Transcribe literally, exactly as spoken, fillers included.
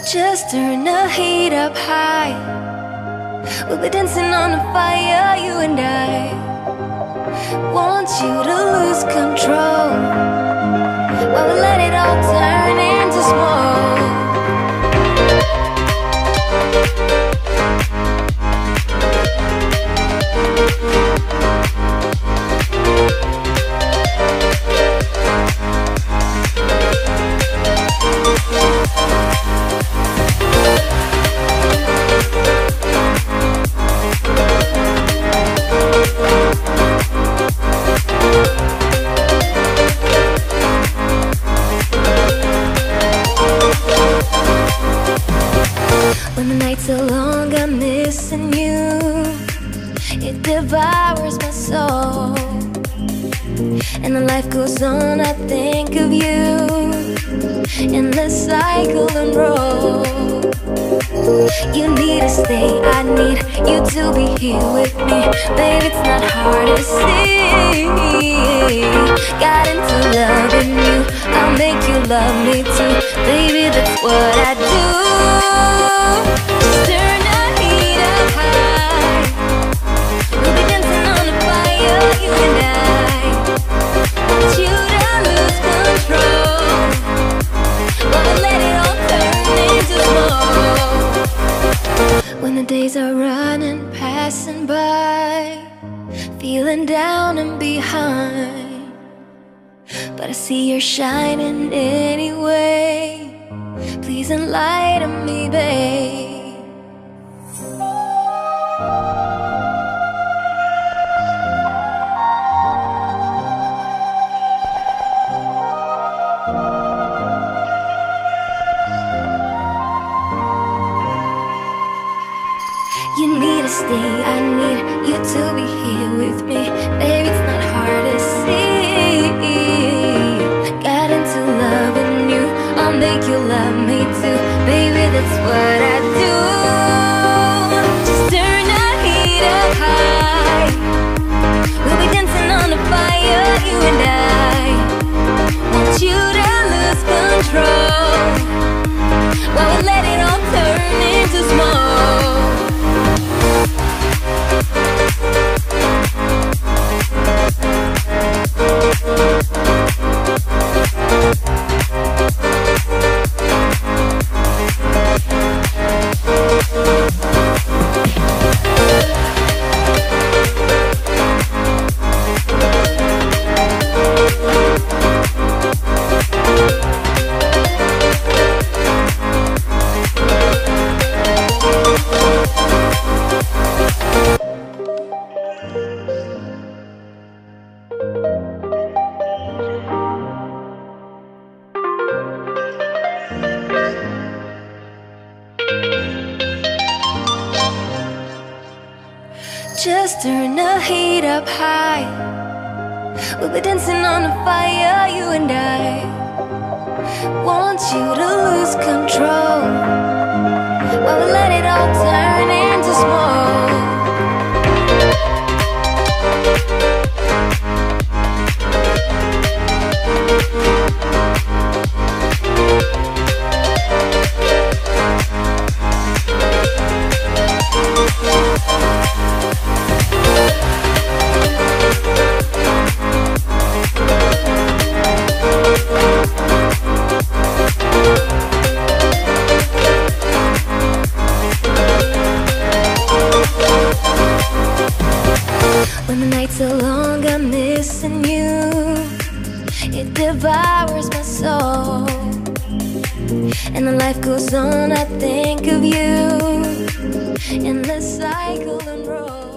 Just turn the heat up high. We'll be dancing on the fire, you and I. Want you to lose control while we let it all turn into smoke. When the nights are long, I'm missing you. It devours my soul. And the life goes on, I think of you. In the cycle and roll. You need to stay, I need you to be here with me. Baby, it's not hard to see. Got into loving you, I'll make you love me too. Baby, that's what I do. Just turn the heat up high. We'll be dancing on the fire, you and I. Want you to lose control while we let it all turn into smoke. When the days are running, passing by, feeling down and behind, but I see you're shining anyway. Please enlighten me, babe. You need to stay, I need you to be here with me. Baby, it's not hard to see. Got into loving you, I'll make you love me too. Baby, that's what I do. Just turn the heat up high. We'll be dancing on the fire, you and I. Want you to lose control while we let it all turn into smoke. Just turn the heat up high. We'll be dancing on the fire, you and I. Want you to lose control while we let it all turn into smoke. When the nights are long, I'm missing you. It devours my soul. And the life goes on, I think of you. In the cycle and roll.